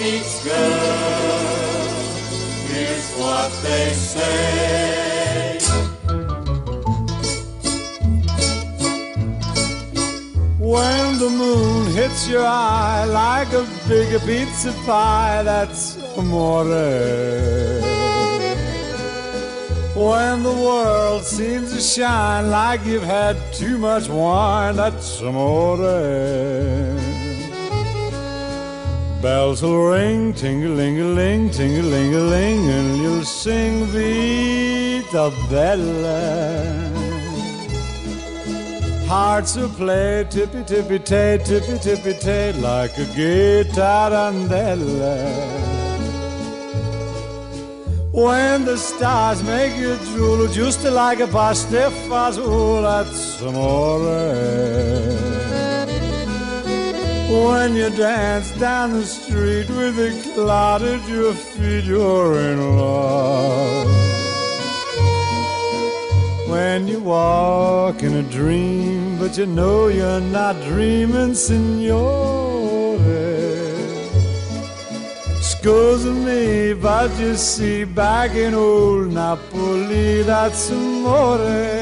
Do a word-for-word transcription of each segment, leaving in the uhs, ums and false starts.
meets girl. Here's what they say. When the moon hits your eye like a big pizza pie, that's amore. When the world seems to shine like you've had too much wine, that's amore. Bells will ring, ting-a-ling-a-ling, ting-a-ling-a-ling, and you'll sing Vita Bella. Hearts will play tippy-tippy-tay, tippy-tippy-tay, like a gay tarantella. When the stars make you drool, just like a pasta fazool, that's amore. When you dance down the street with a cloud at your feet, you're in love. When you walk in a dream, but you know you're not dreaming, signore. Scusa me, but you see, back in old Napoli, that's amore.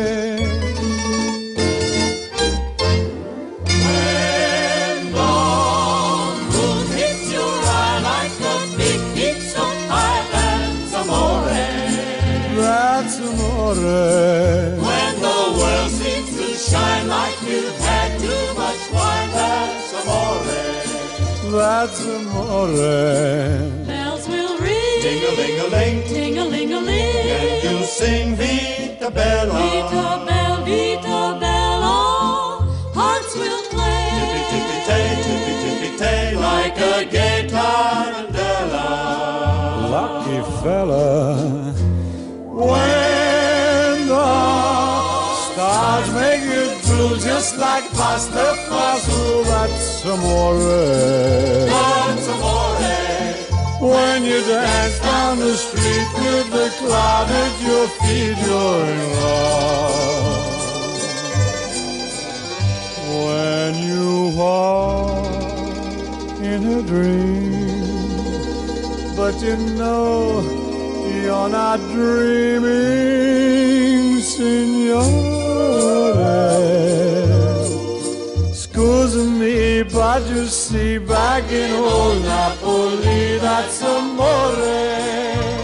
When the moon hits your eye like a big pizza pie, that's amore. That's amore. When the world seems to shine like you've had too much wine, that's amore. That's amore. Bells will ring, Ting-a-ling-a-ling, ting-a-ling-a-ling, and you'll sing Vita Bella. Vita Bella, Vita Bella. Hearts will play, Tippy-tippy-tay, tippy-tippy-tay, like a gay tarantella. Lucky fella. When the stars make you drool, just like pasta fazool, that's amore. That's amore. When you dance down the street with the cloud at your feet, you're in love. When you walk in a dream, but you know you're not dreaming, signore. Scusa me, but you see, back in old Napoli, that's amore.